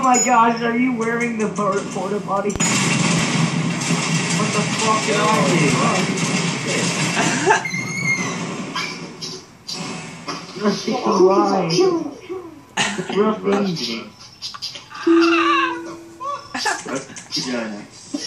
my gosh, are you wearing the porta potty? What the fuck is wrong with you? Rusty, why? It's Rusty. Vagina.